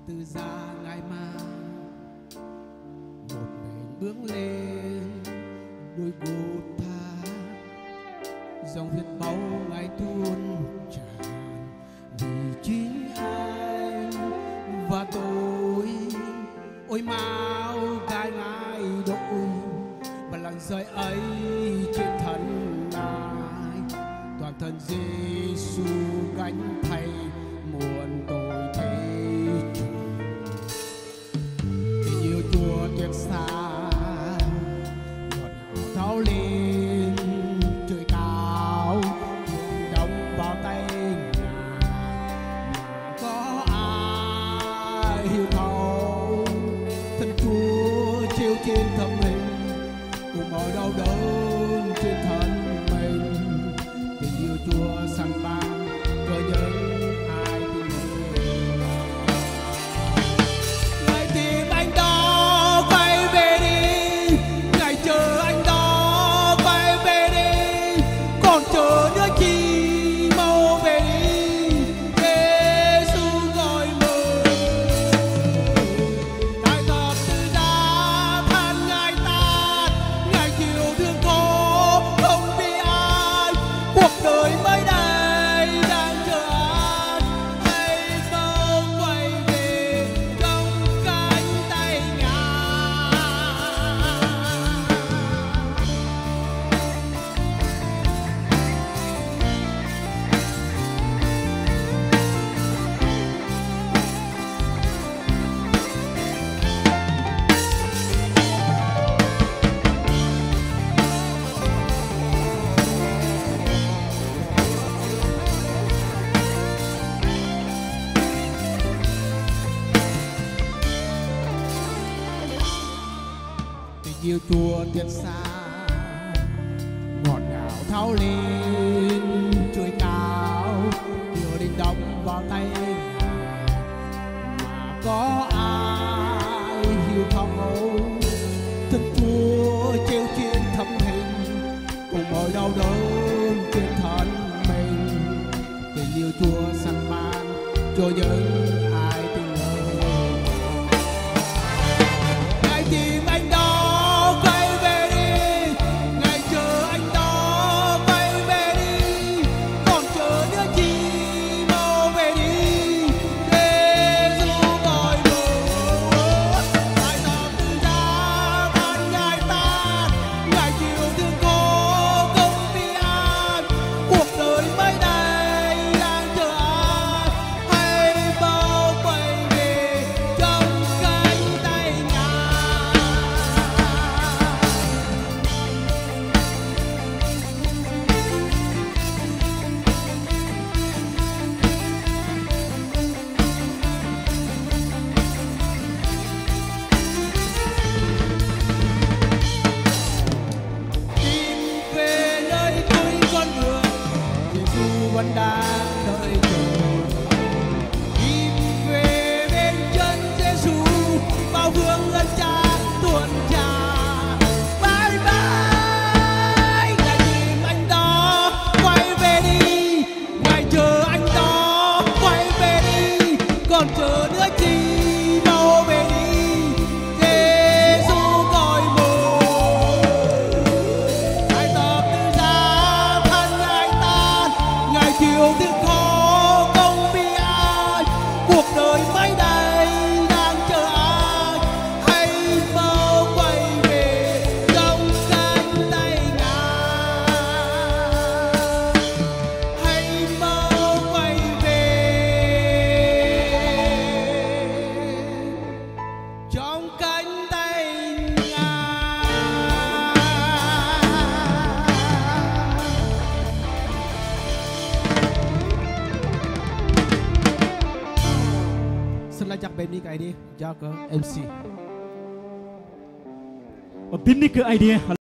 từ ra ngày mai một mình bước lên đôi gột tha dòng viết báu ngày tuôn tràn vì chính anh và tôi. Ôi mau gai ngài đội và lặng rơi ấy trên thân ai toàn thân Giêsu gánh thay muôn tội thế trùng. Tình yêu Chúa tuyệt xa ngọt ngào tháo lên trời cao đóng vào tay Ngài mà có ai hiểu thấu thân Chúa chiếu trên thâm hình cùng mọi đau đớn trên thân mình. Tình yêu Chúa săn ban cho những ai tin mình. Ngài tìm anh đó quay về đi, Ngài chờ anh đó quay về đi, còn chờ nữa chi mau về đi. Giêsu gọi mời tại thập tự giá than Ngài tàn, Ngài chịu thương khổ không vì ai, cuộc đời mới đây đang chờ anh. Hãy mau quay về trong cánh tay Ngài. Tình yêu Chúa tuyệt xa ngọt ngào tháo lên trời cao, điều định đóng vào tay Ngài mà có ai hiểu không thân Chúa treo trên thâm hình cùng mọi đau đớn trên thân mình. Tình yêu Chúa săn ban cho những ai tin lời. Ngài tìm anh đó quay về đi, Ngài chờ anh đó quay về đi, còn chờ nữa chi mau về đi. Giêsu gọi mời tại thập tự giá than Ngài tàn, Ngài chịu thương khổ không vì ai, cuộc đời mới đây đang chờ ai. Hãy mau quay về trong cánh tay Ngài. Tìm về nơi cuối con đường, Giêsu vẫn đang đợi chờ. Tìm về bên chân Giêsu, bao vương ân Cha tuôn tràn. Bye bye, Ngài tìm anh đó quay về đi, Ngài chờ anh đó quay về đi, còn chờ nữa chi mau về đi. Giêsu gọi mời tại thập tự giá than Ngài tàn, Ngài chịu thương khổ không vì ai, cuộc đời mới đây đang chờ ai. Hãy mau quay về trong cánh tay Ngài. Hãy mau quay về trong cánh tay Ngài. Xin lỗi chắc bên đi cái đi, chắc MC. Và pinนี่คือไอเดีย